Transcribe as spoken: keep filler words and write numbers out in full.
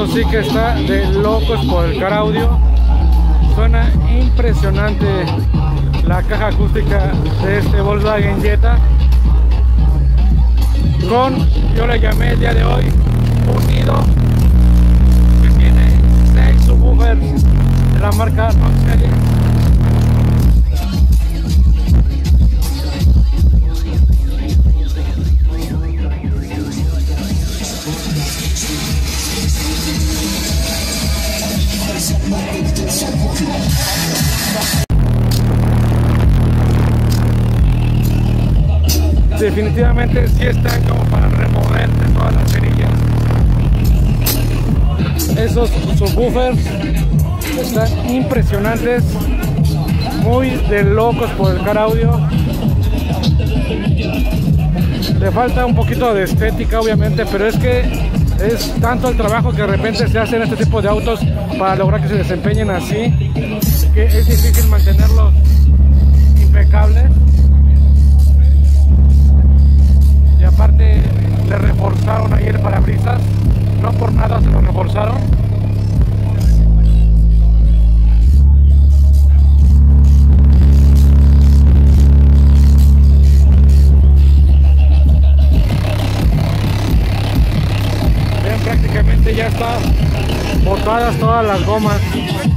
Esto sí que está de locos por el car audio. Suena impresionante la caja acústica de este Volkswagen Jetta con, yo le llamé el día de hoy, unido, que tiene seis subwoofers de la marca Rocksteady. Definitivamente sí están como para removerte todas las cerillas. Esos subwoofers están impresionantes, muy de locos por el car audio. Le falta un poquito de estética obviamente, pero es que es tanto el trabajo que de repente se hace en este tipo de autos para lograr que se desempeñen así, que es difícil mantenerlos impecables. Y aparte le reforzaron ahí el parabrisas, no por nada se lo reforzaron. Vean, prácticamente ya está botadas todas las gomas.